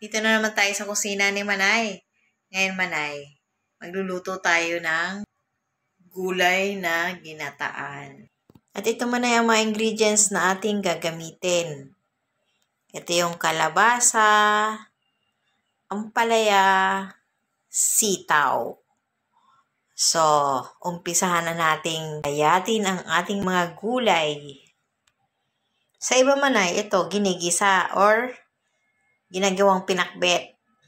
Dito na naman tayo sa kusina ni Manay. Ngayon, Manay, magluluto tayo ng gulay na ginataan. At ito Manay ang mga ingredients na ating gagamitin. Ito yung kalabasa, ampalaya, sitaw. So, umpisahan na nating hayatin ang ating mga gulay. Sa iba Manay, ito ginigisa or ginagawang pinakbet.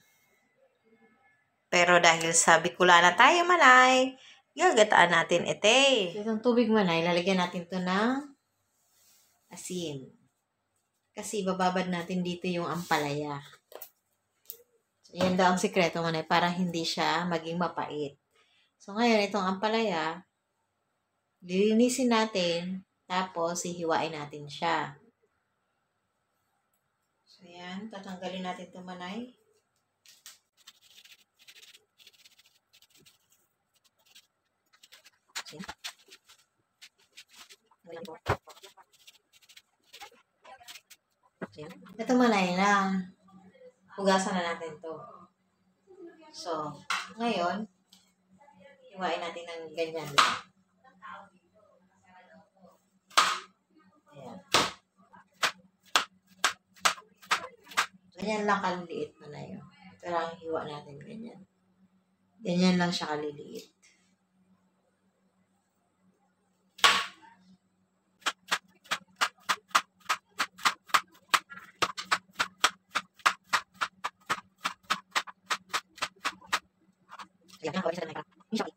Pero dahil sa Bicolana tayo Manay, gagataan natin ito. So, itong tubig Manay, lalagyan natin to ng asin. Kasi bababad natin dito yung ampalaya. So, yan daw ang sikreto Manay para hindi siya maging mapait. So, ngayon itong ampalaya, lilinisin natin, tapos hihiwain natin siya. So, yan. Tatanggalin natin ito Manay. Ito Manay na. Hugasan na natin to. So, ngayon, hiwain natin ng ganyan lang. Ayan. Ganyan lang kaliliit Manay. Ito lang hiwa natin ganyan. Ganyan lang siya kaliliit. Ayan, kawin sa tanay ka.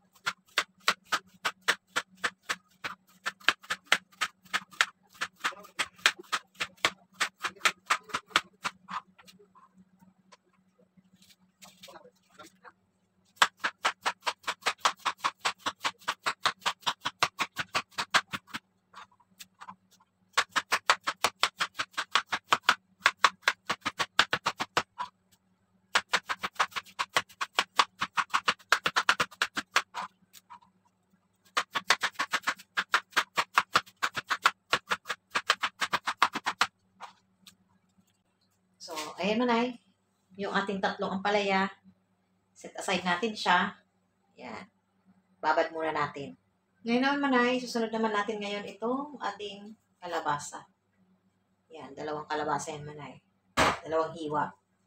So, ayan Manay, yung ating tatlong ampalaya, set aside natin siya. Ayan, babad muna natin. Ngayon naman Manay, susunod naman natin ngayon itong ating kalabasa. Ayan, dalawang kalabasa yan Manay. Dalawang hiwa.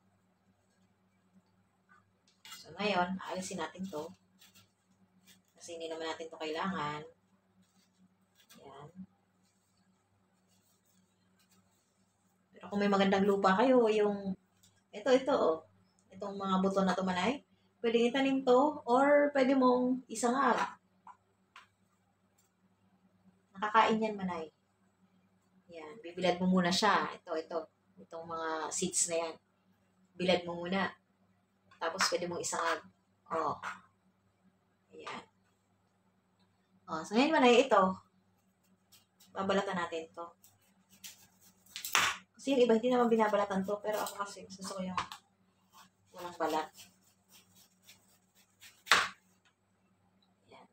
So, ngayon, aalisin natin to. Kasi hindi naman natin to kailangan. Ayan. Pero kung may magandang lupa kayo, yung ito, oh. Itong mga buto na to Manay, pwedeng itanim to or pwede mong isangag. Nakakain yan Manay. Yan, bibilad mo muna siya. Ito. Itong mga seeds na yan. Bilad mo muna. Tapos pwede mong isangag. Oh. Ayan. Oh, so ngayon Manay, ito. Babalatan natin to. Kasi yung iba hindi naman binabalatan to, pero ako kasi gusto ko yung walang balat. Ayan.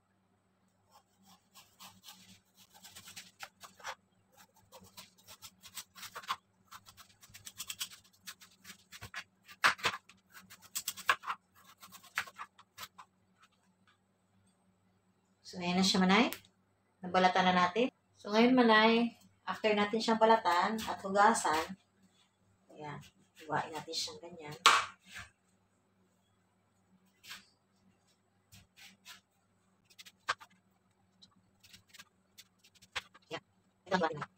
So, ayan na siya Manay. Nabalatan na natin. So, ngayon Manay, after natin siyang balatan at hugasan, ayan, hiwain natin siyang ganyan. Ayan, ito ang hiwain na.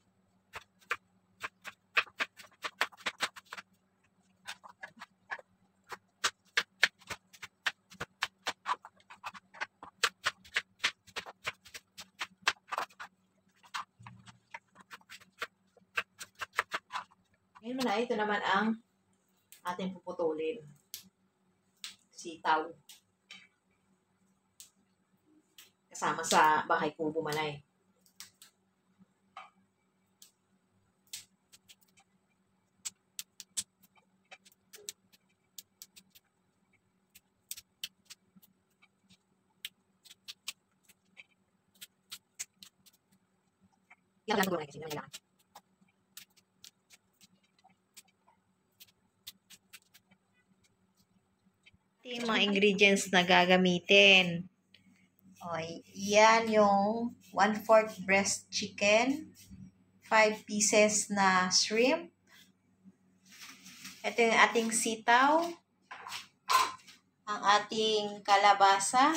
Ngayon Manay, ito naman ang ating puputulin. Sitaw. Kasama sa bahay kubo Manay. Yan lang siguro kasi hindi na kailangan. Ito yung mga ingredients na gagamitin. Okay, yan yung 1/4 breast chicken, 5 pieces na shrimp. Ito yung ating sitaw, ang ating kalabasa.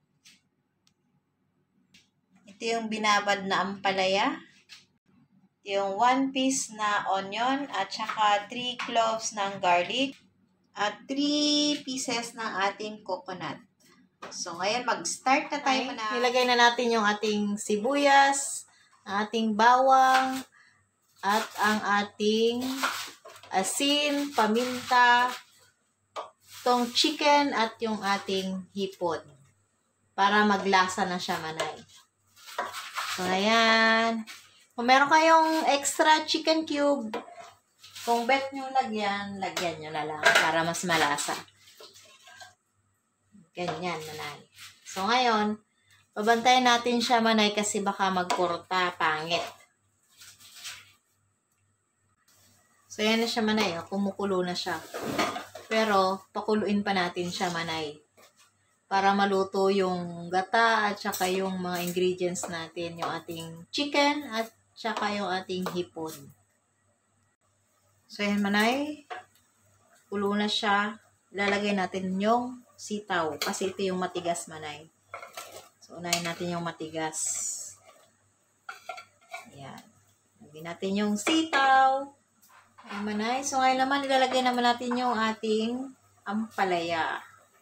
Ito yung binabad na ampalaya. Ito yung 1 piece na onion at saka 3 cloves ng garlic at 3 pieces ng ating coconut. So, ngayon, mag-start na tayo na. Nilagay na natin yung ating sibuyas, ating bawang, at ang ating asin, paminta, tong chicken, at yung ating hipon. Para maglasa na siya, manay. So, ayan. Kung meron kayong extra chicken cube, kung bet nyo lagyan nyo na lang para mas malasa. Ganyan, manay. So, ngayon, babantayan natin siya, manay, kasi baka magkurta, pangit. So, yan na siya, manay. Kumukulo na siya. Pero, pakuluin pa natin siya, manay. Para maluto yung gata at saka yung mga ingredients natin. Yung ating chicken at saka yung ating hipon. So, yan, manay. Kulo na siya. Ilalagay natin yung sitaw. Kasi ito yung matigas, manay. So, unahin natin yung matigas. Ayan. Lagyan natin yung sitaw. Ayan, manay. So, ngayon naman, ilalagay naman natin yung ating ampalaya.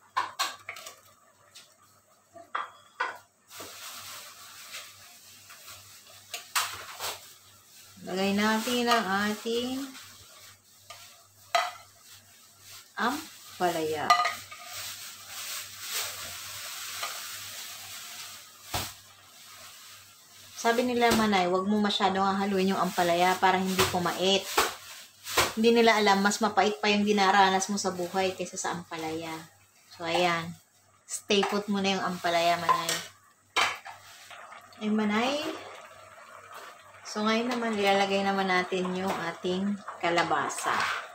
Lagay natin ang ating ampalaya. Sabi nila, manay, wag mo masyadong haluin yung ampalaya para hindi pumait. Hindi nila alam, mas mapait pa yung dinaranas mo sa buhay kaysa sa ampalaya. So, ayan. Stay put mo na yung ampalaya, manay. Ay, manay. So, ngayon naman, ilalagay naman natin yung ating kalabasa.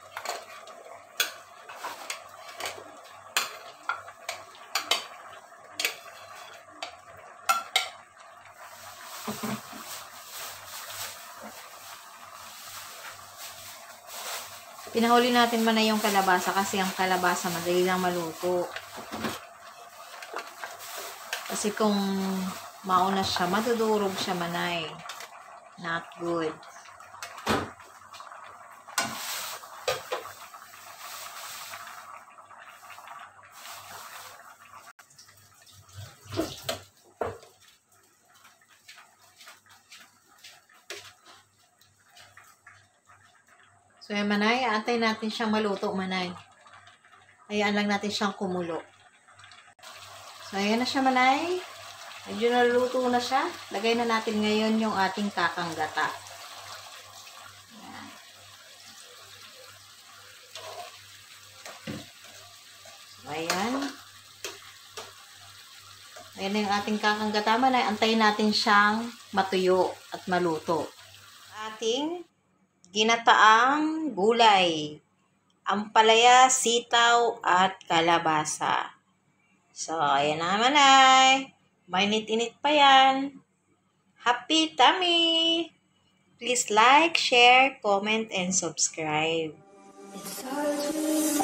Pinahuli natin man na yung kalabasa kasi ang kalabasa madali lang maluto. Kasi kung mauna siya, madudurog siya, manay. Not good. So, yan, manay. Antay natin siyang maluto, manay. Hayaan lang natin siyang kumulo. So, ayan na siya, manay. Medyo naluto na siya. Lagay na natin ngayon yung ating kakanggata. Ayan. So, ayan. Ayan na yung ating kakanggata, manay. Antayin natin siyang matuyo at maluto. Ating ginataang gulay, ampalaya, sitaw, at kalabasa. So, ayan na naman ay. Mainit-init pa yan. Happy tummy! Please like, share, comment, and subscribe.